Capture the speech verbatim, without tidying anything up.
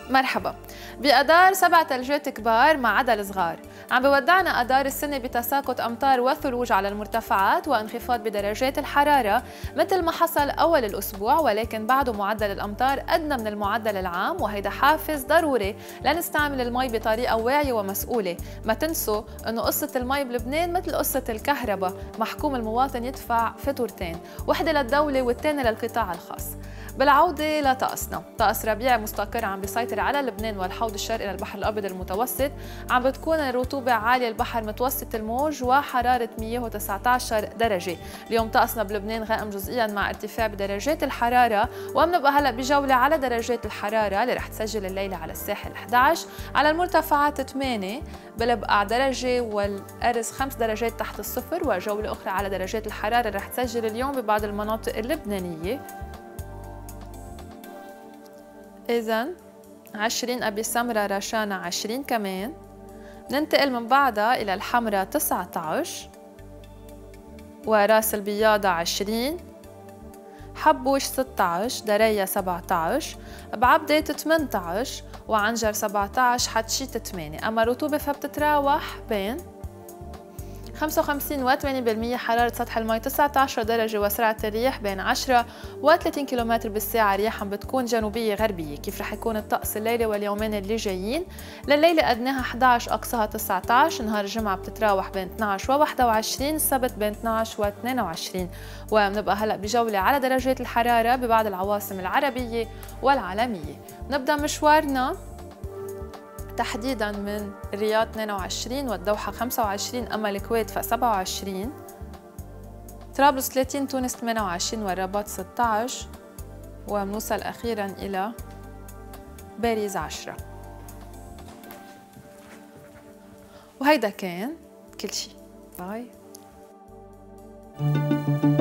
مرحبا. بأدار سبع ثلجات كبار ما عدا الصغار. عم بودعنا أدار السنة بتساقط أمطار وثلوج على المرتفعات وانخفاض بدرجات الحرارة مثل ما حصل أول الأسبوع، ولكن بعده معدل الأمطار أدنى من المعدل العام، وهيدا حافز ضروري لنستعمل المي بطريقة واعية ومسؤولة. ما تنسوا إنه قصة المي بلبنان مثل قصة الكهرباء، محكوم المواطن يدفع فاتورتين، وحدة للدولة والثانية للقطاع الخاص. بالعودة لطقسنا، طقس ربيعي مستقر عم بيسيطر على لبنان والحوض الشرقي للبحر الأبيض المتوسط. عم بتكون الرطوبة عالية، البحر متوسط الموج وحرارة مية وتسعة عشر درجة. اليوم طقسنا بلبنان غائم جزئيا مع ارتفاع بدرجات الحرارة، وبنبقى هلا بجولة على درجات الحرارة اللي رح تسجل الليلة على الساحل إحدى عشر، على المرتفعات ثمانية، بالبقاع درجة والأرز خمس درجات تحت الصفر، وجولة أخرى على درجات الحرارة اللي رح تسجل اليوم ببعض المناطق اللبنانية. إذن عشرين أبي سمرة رشانة عشرين كمان. ننتقل من بعدها إلى الحمرة تسعة عشر، وراس البياضة عشرين، حبوش ستة عشر، دريا سبعة عشر، بعبدة ثمانية عشر، وعنجر سبعة عشر، حتشيت ثمانية. أما الرطوبة فبتتراوح بين خمسة وخمسين و ثمانين بالمية. حرارة سطح المي تسعة عشر درجة، وسرعة الرياح بين عشرة و ثلاثين كيلومتر بالساعة. رياح عم بتكون جنوبية غربية. كيف رح يكون الطقس الليلة واليومين اللي جايين؟ لليلة أدناها إحدى عشر، أقصاها تسعة عشر. نهار الجمعة بتتراوح بين اثني عشر و واحد وعشرين، السبت بين اثني عشر و اثنين وعشرين. وبنبقى هلا بجولة على درجات الحرارة ببعض العواصم العربية والعالمية. نبدأ مشوارنا تحديداً من الرياض اثنين وعشرين والدوحة خمسة وعشرين، أما الكويت ف سبعة وعشرين، طرابلس ثلاثين، تونس ثمانية وعشرين، والرباط ستة عشر، وبنوصل أخيراً إلى باريس عشرة. وهيدا كان كل شي. باي.